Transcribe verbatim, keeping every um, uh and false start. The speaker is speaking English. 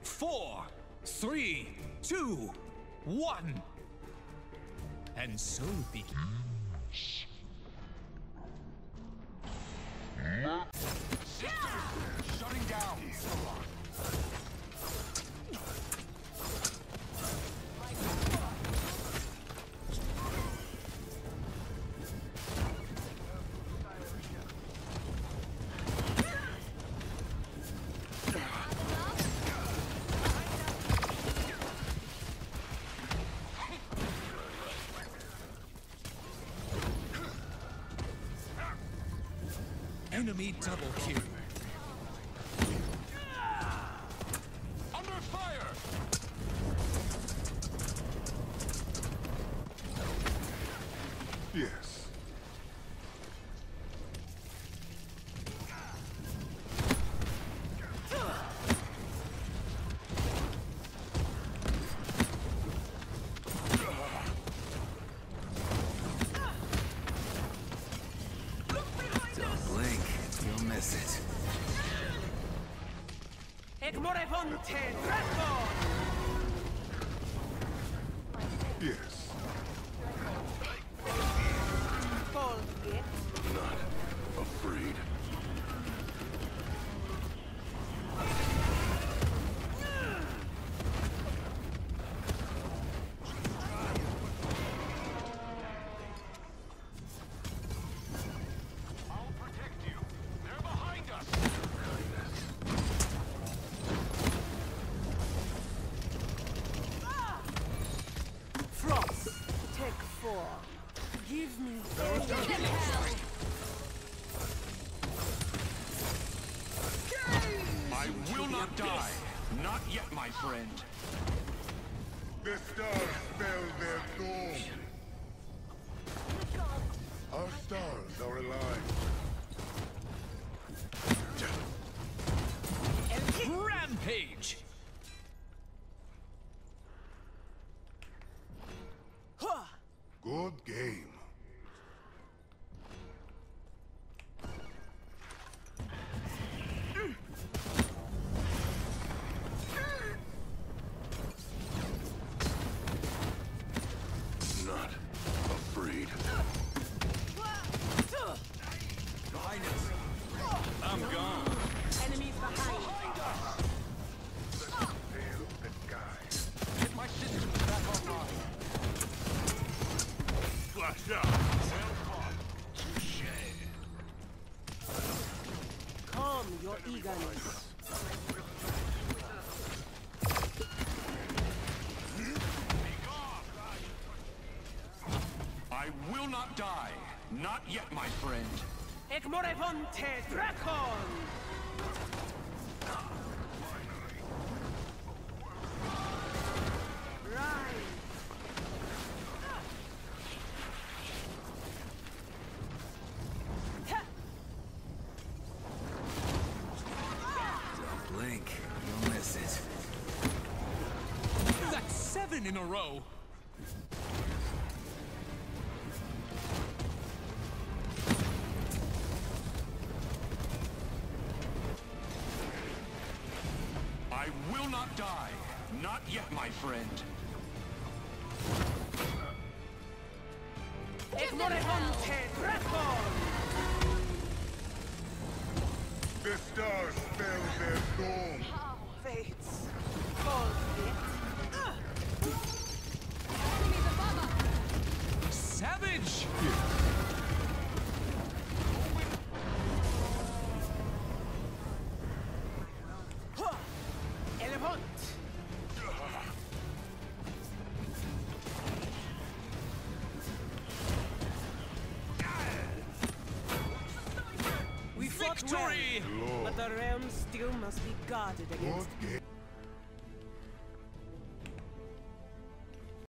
four, three, two, one. And so it begins. Shutting down. Enemy double kill. Under fire! Yes. Miss it. Egmorevonte Dragon! Yes. Forget. Not afraid. Give me I will not die. Not yet, my friend. The stars spell their doom. Our stars are alive. Rampage! Good game. Not afraid. Behind us. I'm gone. enemies behind. Get my systems back online. Flash out. Well fought. Calm your eagerness. I will not die. Not yet, my friend. Egmorevonte Dragon! Rise! Don't blink, you'll miss it. That's seven in a row. I will not die. Not yet, my friend. Egmorevonte Dragon! The stars spell their doom. Fates. Forget. Savage! Elevant! We fought Victory! well, but the realm still must be guarded against. Good game.